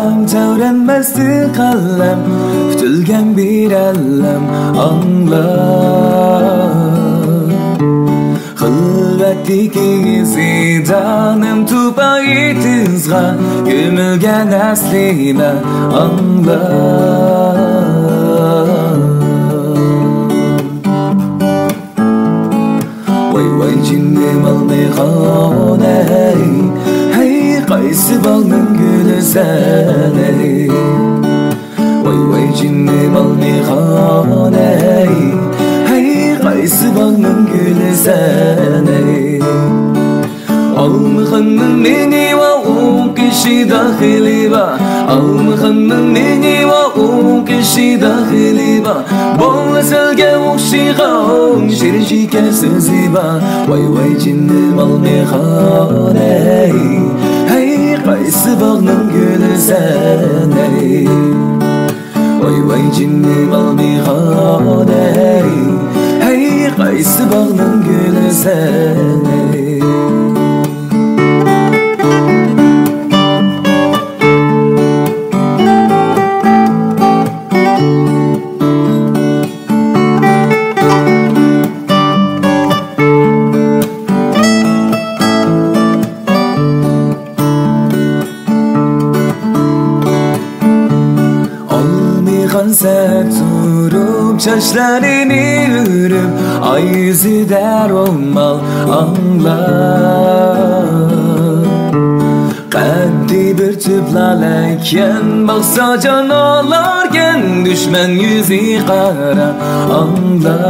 Tevrenmezdi kalem, fütülgen bir ellem anla. Hılvetdeki zidanem tupayitizga, gömülgen aslime anla. Vay cinnim almeyhane, hey qaysı balның gülü sen ey. Vay cinnim almeyhane, hey qaysı balның gülü sen ey. Almıxanның meni va on kişi daxili va, almıxanның meni va on kişi daxili va. Bollasılge oxşiğan şirjike sözü va. Vay cinnim almeyhane, hey qaysı balның gülü sen ey. Vay cinnim almeyhane, hey qaysı balның gülü sen ey. Sert durup çaşlarını örüp ay yüzü der olmal anla. Kaddi bir tüplaleyken baksa can ağlarken düşmen yüzü kara anla.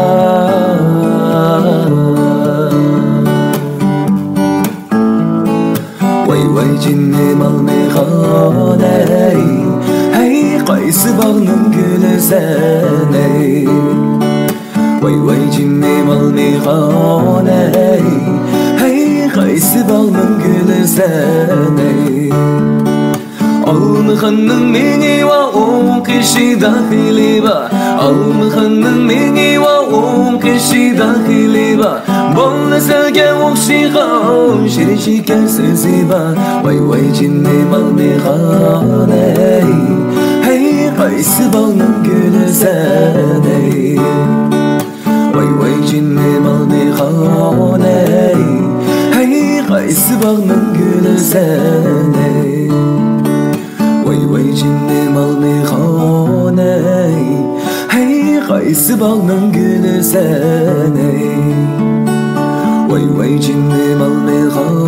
Vay cinnim almeyhane, hey qaysı balның gülü sen ey. Vay cinnim almeyhane, hey qaysı balның gülü sen ey. Almıxanның meni va on kişi daxili va, almıxanның meni va on kişi daxili va. Bollasılge oxşiğan şirjike sözü va. Vay cinnim almeyhane, hey qaysı balның gülü sen ey. Vay cinnim almeyhane, hey qaysı balның gülü sen ey. Vay cinnim almeyhane, hey qaysı balның gülü sen ey. Vay cinnim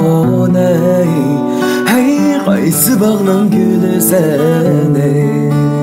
almeyhane, hey qaysı balның gülü sen ey.